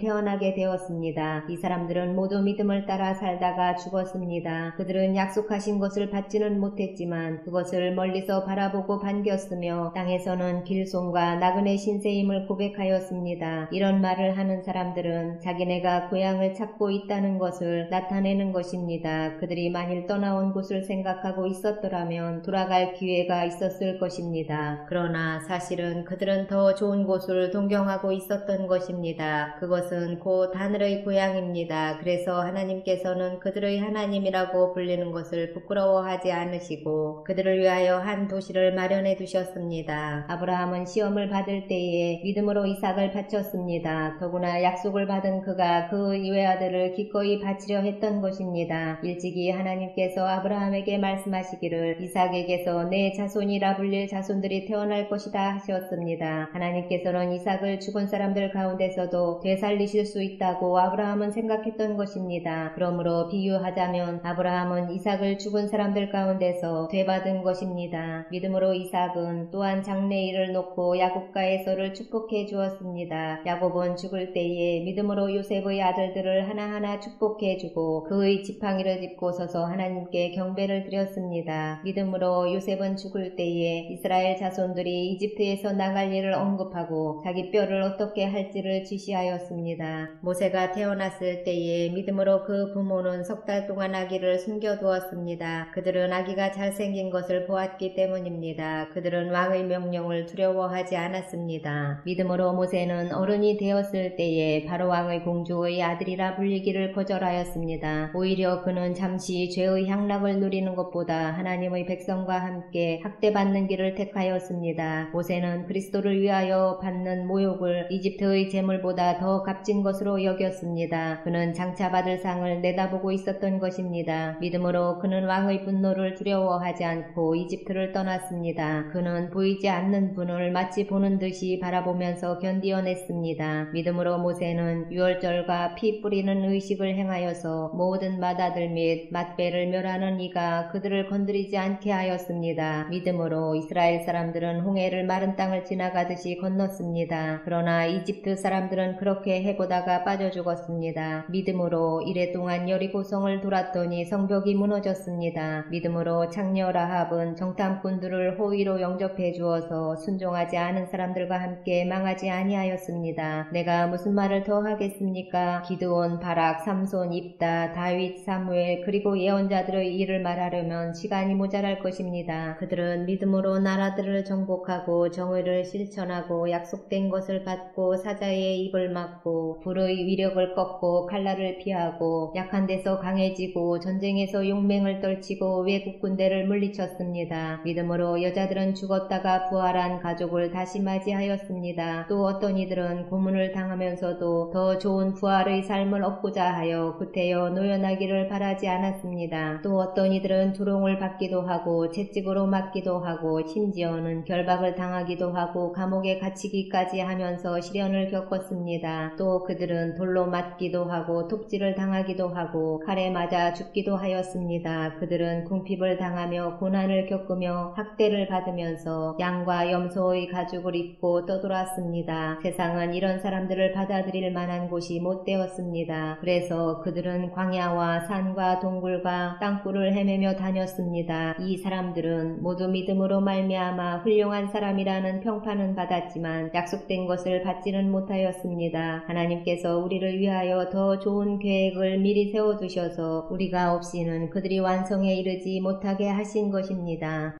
태어나게 되었습니다. 이 사람들은 모두 믿음을 따라 살다가 죽었습니다. 그들은 약속하신 것을 받지는 못했지만 그것을 멀리서 바라보고 반겼으며 땅에서는 길손과 나그네 신세임을 고백하였습니다. 이런 말을 하는 사람들은 자기네가 고향을 찾고 있다는 것을 나타내는 것입니다. 그들이 만일 떠나온 곳을 생각하고 있었더라면 돌아갈 기회가 있었을 것입니다. 그러나 사실은 그들은 더 좋은 곳을 동경하고 있었던 것입니다. 그것은 곧 하늘의 고향입니다. 그래서 하나님께서는 그들의 하나님이라고 불리는 것을 부끄러워하지 않으시고 그들을 위하여 한 도시를 마련해 두셨습니다. 아브라함은 시험을 받을 때에 믿음으로 이삭을 바쳤습니다. 더구나 약속을 받은 그가 그의 외아들을 기꺼이 바치려 했던 것입니다. 일찍이 하나님께서 아브라함에게 말씀하시기를 이삭에게서 내 자손이라 불릴 자손들이 태어날 것이다 하셨습니다. 하나님께서는 이삭을 죽은 사람들 가운데서도 되살리실 수 있다고 아브라함은 생각했던 것입니다. 그러므로 비유하자면 아브라함은 이삭을 죽은 사람들 가운데서 되받은 것입니다. 믿음으로 이삭은 또한 장래일을 놓고 야곱과 에서를 축복해 주었습니다. 야곱은 죽을 때에 믿음으로 요셉의 아들들을 하나하나 축복해 주고 그의 지팡이를 짚고 서서 하나님께 경배를 드렸습니다. 믿음으로 요셉은 죽을 때에 이스라엘 자손들이 이집트에서 나갈 일을 언급하고 자기 뼈를 어떻게 할지를 지시하였습니다. 모세가 태어났을 때에 믿음으로 그 부모는 석 달 동안 아기를 숨겨두었습니다. 그들은 아기가 잘생긴 것을 보았기 때문입니다. 그들은 왕의 명령을 두려워하지 않았습니다. 믿음으로 모세는 어른이 되었을 때에 바로왕의 공주의 아들이라 불리기를 거절하였습니다. 오히려 그는 잠시 죄의 향락을 누리는 것보다 하나님의 백성과 함께 학대받는 길을 택하였습니다. 모세는 그리스도를 위하여 받는 모욕을 이집트의 재물보다 더 값진 것으로 여겼습니다. 그는 장차 받을 상을 내다보고 있었던 것입니다. 믿음으로 그는 왕의 분노를 두려워하지 않고 이집트를 떠났습니다. 그는 보이지 않는 분을 마치 보는 듯이 바라보면서 견디어냈습니다. 믿음으로 모세는 유월절과 피 뿌리는 의식을 행하여서 모든 맏아들 및 맏배를 멸하는 이가 그들을 건드리지 않게 하였습니다. 믿음으로 이스라엘 사람들은 홍해를 마른 땅을 지나가듯이 건넜습니다. 그러나 이집트 사람들은 그렇게 해보다가 빠져 죽었습니다. 믿음으로 이래 동안 여리고성을 돌았더니 성벽이 무너졌습니다. 믿음으로 창녀 라합은 정탐꾼들을 호의로 영접해 주어서 순종하지 않은 사람들과 함께 망하지 아니하였습니다. 내가 무슨 말을 더 하겠습니까? 기드온, 바락, 삼손, 입다, 다윗, 사무엘 그리고 예언자들의 일을 말하려면 시간이 모자랄 것입니다. 그들은 믿음으로 나라들을 정복하고 정의를 실천하고 약속된 것을 받고 사자의 입을 막고 불의 위력을 꺾고 칼날을 피하고 약한 데서 강해지고 전쟁에서 용맹을 떨치고 외국 군대를 물리쳤습니다. 믿음으로 여자들은 죽었다가 부활한 가족을 다시 맞이하였습니다. 또 어떤 이들은 고문을 당하면서도 더 좋은 부활의 삶을 얻고자 하여 구태여 노연하기를 바라지 않았습니다. 또 어떤 이들은 조롱을 받기도 하고 채찍으로 맞기도 하고 심지어는 결박을 당하기도 하고 감옥에 갇히기까지 하면서 시련을 겪었습니다. 또 그들은 돌로 맞기도 하고 톱질을 당하기도 하고 칼에 맞아 죽기도 하였습니다. 그들은 궁핍을 당하며 고난을 겪으며 학대를 받으면서 양과 염소의 가죽을 입고 떠돌았습니다. 세상은 이런 사람들을 받아들일 만한 곳이 못 되었습니다. 그래서 그들은 광야와 산과 동굴과 땅굴을 헤매며 다녔습니다. 이 사람들은 모두 믿음으로 말미암아 훌륭한 사람이라는 평판은 받았지만 약속된 것을 받지는 못하였습니다. 하나님께서 우리를 위하여 더 좋은 계획을 미리 세워두셔서 우리가 없이는 그들이 완성에 이르지 못하게 하신 것입니다.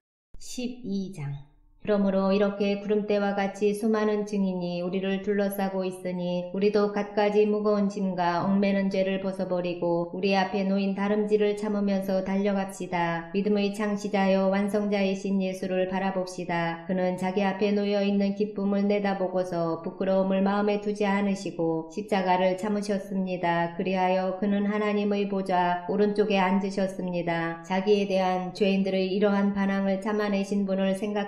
12장 그러므로 이렇게 구름대와 같이 수많은 증인이 우리를 둘러싸고 있으니 우리도 갖가지 무거운 짐과 얽매는 죄를 벗어버리고 우리 앞에 놓인 다름질을 참으면서 달려갑시다. 믿음의 창시자여 완성자이신 예수를 바라봅시다. 그는 자기 앞에 놓여있는 기쁨을 내다보고서 부끄러움을 마음에 두지 않으시고 십자가를 참으셨습니다. 그리하여 그는 하나님의 보좌 오른쪽에 앉으셨습니다. 자기에 대한 죄인들의 이러한 반항을 참아내신 분을 생각하십시오.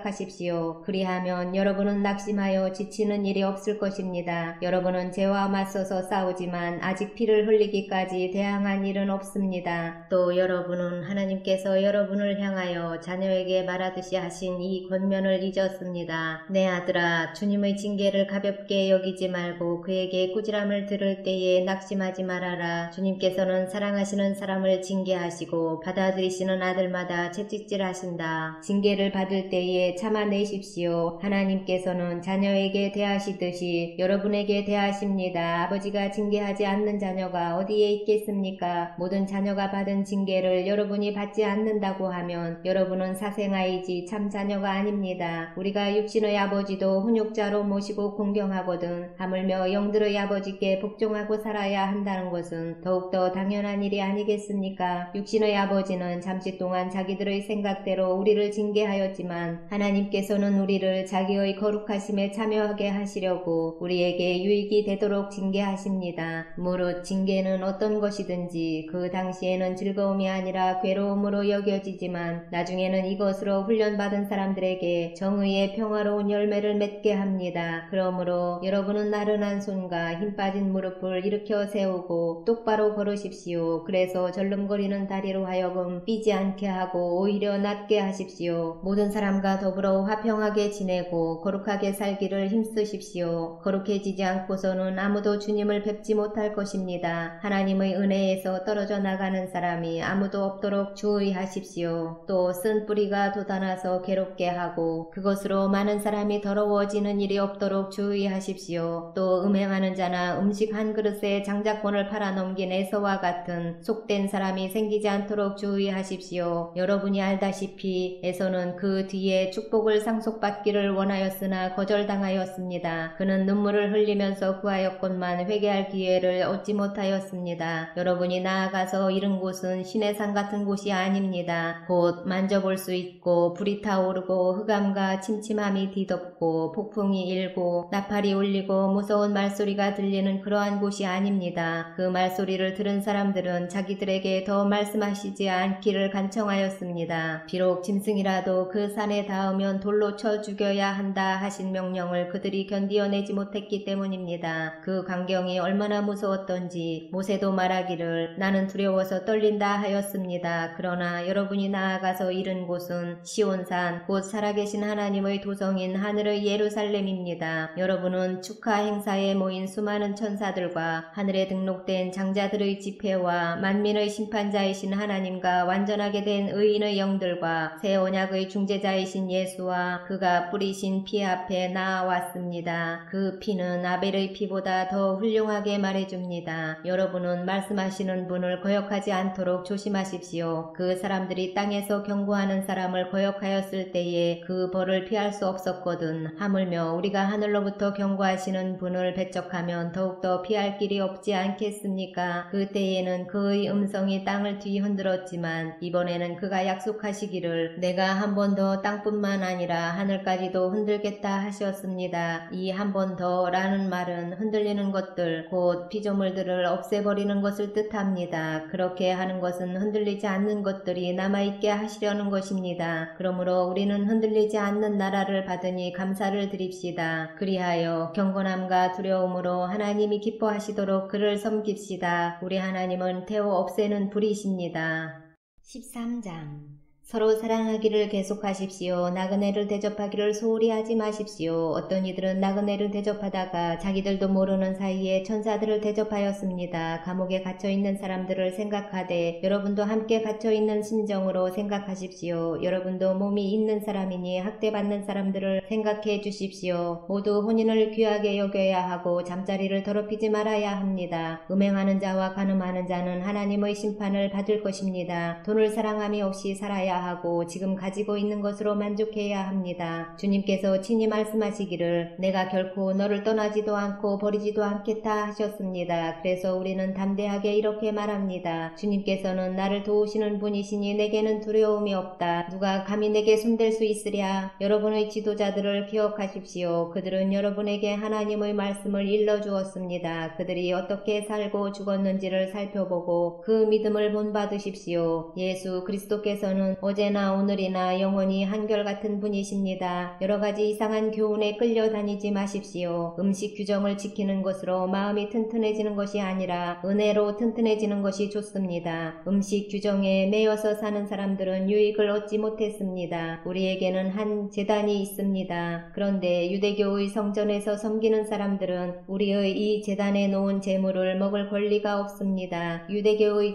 하십시오. 그리하면 여러분은 낙심하여 지치는 일이 없을 것입니다. 여러분은 죄와 맞서서 싸우지만 아직 피를 흘리기까지 대항한 일은 없습니다. 또 여러분은 하나님께서 여러분을 향하여 자녀에게 말하듯이 하신 이 권면을 잊었습니다. 내 아들아, 주님의 징계를 가볍게 여기지 말고 그에게 꾸지람을 들을 때에 낙심하지 말아라. 주님께서는 사랑하시는 사람을 징계하시고 받아들이시는 아들마다 채찍질하신다. 징계를 받을 때에 참아내십시오. 하나님께서는 자녀에게 대하시듯이 여러분에게 대하십니다. 아버지가 징계하지 않는 자녀가 어디에 있겠습니까? 모든 자녀가 받은 징계를 여러분이 받지 않는다고 하면 여러분은 사생아이지 참 자녀가 아닙니다. 우리가 육신의 아버지도 훈육자로 모시고 공경하거든 하물며 영들의 아버지께 복종하고 살아야 한다는 것은 더욱더 당연한 일이 아니겠습니까? 육신의 아버지는 잠시 동안 자기들의 생각대로 우리를 징계하였지만 하나님께서는 우리를 자기의 거룩하심에 참여하게 하시려고 우리에게 유익이 되도록 징계하십니다. 무릇 징계는 어떤 것이든지 그 당시에는 즐거움이 아니라 괴로움으로 여겨지지만 나중에는 이것으로 훈련받은 사람들에게 정의의 평화로운 열매를 맺게 합니다. 그러므로 여러분은 나른한 손과 힘 빠진 무릎을 일으켜 세우고 똑바로 걸으십시오. 그래서 절름거리는 다리로 하여금 삐지 않게 하고 오히려 낫게 하십시오. 모든 사람과 더불어 화평하게 지내고 거룩하게 살기를 힘쓰십시오. 거룩해지지 않고서는 아무도 주님을 뵙지 못할 것입니다. 하나님의 은혜에서 떨어져 나가는 사람이 아무도 없도록 주의하십시오. 또 쓴 뿌리가 돋아나서 괴롭게 하고 그것으로 많은 사람이 더러워지는 일이 없도록 주의하십시오. 또 음행하는 자나 음식 한 그릇에 장자권을 팔아넘긴 에서와 같은 속된 사람이 생기지 않도록 주의하십시오. 여러분이 알다시피 에서는 그 뒤에 축복을 상속받기를 원하였으나 거절당하였습니다. 그는 눈물을 흘리면서 구하였건만 회개할 기회를 얻지 못하였습니다. 여러분이 나아가서 이른 곳은 신의 산 같은 곳이 아닙니다. 곧 만져볼 수 있고 불이 타오르고 흑암과 침침함이 뒤덮고 폭풍이 일고 나팔이 울리고 무서운 말소리가 들리는 그러한 곳이 아닙니다. 그 말소리를 들은 사람들은 자기들에게 더 말씀하시지 않기를 간청하였습니다. 비록 짐승이라도 그 산에 닿으면 돌로 쳐 죽여야 한다 하신 명령을 그들이 견디어내지 못했기 때문입니다. 그 광경이 얼마나 무서웠던지 모세도 말하기를 나는 두려워서 떨린다 하였습니다. 그러나 여러분이 나아가서 이른 곳은 시온산 곧 살아계신 하나님의 도성인 하늘의 예루살렘입니다. 여러분은 축하 행사에 모인 수많은 천사들과 하늘에 등록된 장자들의 집회와 만민의 심판자이신 하나님과 완전하게 된 의인의 영들과 새 언약의 중재자이신 예수와 그가 뿌리신 피 앞에 나아왔습니다. 그 피는 아벨의 피보다 더 훌륭하게 말해줍니다. 여러분은 말씀하시는 분을 거역하지 않도록 조심하십시오. 그 사람들이 땅에서 경고하는 사람을 거역하였을 때에 그 벌을 피할 수 없었거든. 하물며 우리가 하늘로부터 경고하시는 분을 배척하면 더욱더 피할 길이 없지 않겠습니까? 그때에는 그의 음성이 땅을 뒤흔들었지만 이번에는 그가 약속하시기를 내가 한 번 더 땅뿐만 아니라 하늘까지도 흔들겠다 하셨습니다. 이 한 번 더 라는 말은 흔들리는 것들 곧 피조물들을 없애버리는 것을 뜻합니다. 그렇게 하는 것은 흔들리지 않는 것들이 남아있게 하시려는 것입니다. 그러므로 우리는 흔들리지 않는 나라를 받으니 감사를 드립시다. 그리하여 경건함과 두려움으로 하나님이 기뻐하시도록 그를 섬깁시다. 우리 하나님은 태워 없애는 불이십니다. 13장 서로 사랑하기를 계속하십시오. 나그네를 대접하기를 소홀히 하지 마십시오. 어떤 이들은 나그네를 대접하다가 자기들도 모르는 사이에 천사들을 대접하였습니다. 감옥에 갇혀있는 사람들을 생각하되 여러분도 함께 갇혀있는 심정으로 생각하십시오. 여러분도 몸이 있는 사람이니 학대받는 사람들을 생각해 주십시오. 모두 혼인을 귀하게 여겨야 하고 잠자리를 더럽히지 말아야 합니다. 음행하는 자와 간음하는 자는 하나님의 심판을 받을 것입니다. 돈을 사랑함이 없이 살아야 하고 지금 가지고 있는 것으로 만족해야 합니다. 주님께서 친히 말씀하시기를 내가 결코 너를 떠나지도 않고 버리지도 않겠다 하셨습니다. 그래서 우리는 담대하게 이렇게 말합니다. 주님께서는 나를 도우시는 분이시니 내게는 두려움이 없다. 누가 감히 내게 손댈 수 있으랴. 여러분의 지도자들을 기억하십시오. 그들은 여러분에게 하나님의 말씀을 일러주었습니다. 그들이 어떻게 살고 죽었는지를 살펴보고 그 믿음을 본받으십시오. 예수 그리스도께서는 어제나 오늘이나 영원히 한결같은 분이십니다. 여러가지 이상한 교훈에 끌려다니지 마십시오. 음식 규정을 지키는 것으로 마음이 튼튼해지는 것이 아니라 은혜로 튼튼해지는 것이 좋습니다. 음식 규정에 매여서 사는 사람들은 유익을 얻지 못했습니다. 우리에게는 한 제단이 있습니다. 그런데 유대교의 성전에서 섬기는 사람들은 우리의 이 제단에 놓은 제물을 먹을 권리가 없습니다. 유대교의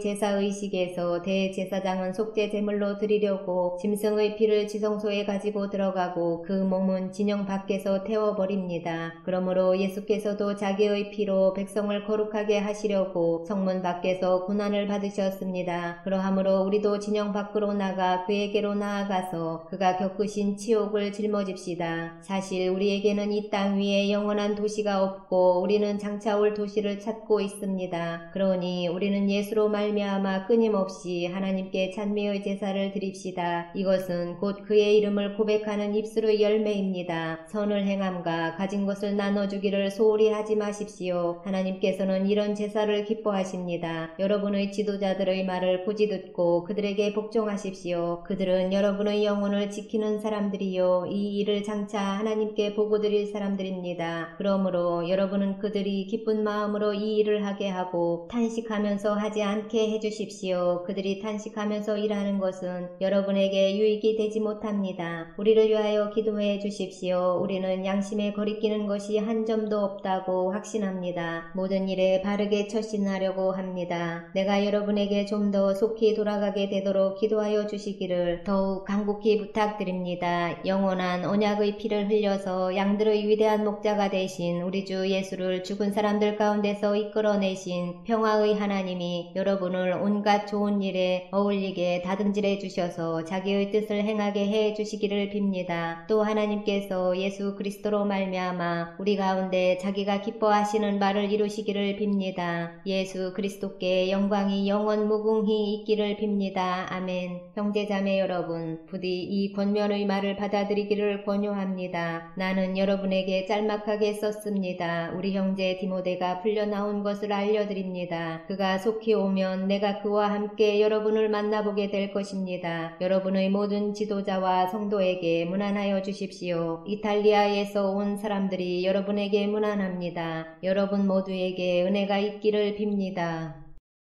제사의식에서 대제사장은 속죄 제물로 드리려고 짐승의 피를 지성소에 가지고 들어가고 그 몸은 진영 밖에서 태워버립니다. 그러므로 예수께서도 자기의 피로 백성을 거룩하게 하시려고 성문 밖에서 고난을 받으셨습니다. 그러하므로 우리도 진영 밖으로 나가 그에게로 나아가서 그가 겪으신 치욕을 짊어집시다. 사실 우리에게는 이 땅 위에 영원한 도시가 없고 우리는 장차 올 도시를 찾고 있습니다. 그러니 우리는 예수로 말미암아 끊임없이 하나님께 찬미의 제사를 드립시다. 이것은 곧 그의 이름을 고백하는 입술의 열매입니다. 선을 행함과 가진 것을 나눠주기를 소홀히 하지 마십시오. 하나님께서는 이런 제사를 기뻐하십니다. 여러분의 지도자들의 말을 굳이 듣고 그들에게 복종하십시오. 그들은 여러분의 영혼을 지키는 사람들이요 이 일을 장차 하나님께 보고드릴 사람들입니다. 그러므로 여러분은 그들이 기쁜 마음으로 이 일을 하게 하고 탄식하면서 하지 않게 해주십시오. 그들이 탄식하면서 일하는 것은 여러분에게 유익이 되지 못합니다. 우리를 위하여 기도해 주십시오. 우리는 양심에 거리끼는 것이 한 점도 없다고 확신합니다. 모든 일에 바르게 처신하려고 합니다. 내가 여러분에게 좀 더 속히 돌아가게 되도록 기도하여 주시기를 더욱 간곡히 부탁드립니다. 영원한 언약의 피를 흘려서 양들의 위대한 목자가 되신 우리 주 예수를 죽은 사람들 가운데서 이끌어내신 평화의 하나님이 여러분을 온갖 좋은 일에 어울리게 다듬질해 주셔서 자기의 뜻을 행하게 해 주시기를 빕니다. 또 하나님께서 예수 그리스도로 말미암아 우리 가운데 자기가 기뻐하시는 바를 이루시기를 빕니다. 예수 그리스도께 영광이 영원 무궁히 있기를 빕니다. 아멘. 형제자매 여러분, 부디 이 권면의 말을 받아들이기를 권유합니다. 나는 여러분에게 짤막하게 썼습니다. 우리 형제 디모데가 풀려나온 것을 알려드립니다. 그가 속히 오면 내가 그와 함께 여러분을 만나보게 될 것입니다. 여러분의 모든 지도자와 성도에게 문안하여 주십시오. 이탈리아에서 온 사람들이 여러분에게 문안합니다. 여러분 모두에게 은혜가 있기를 빕니다.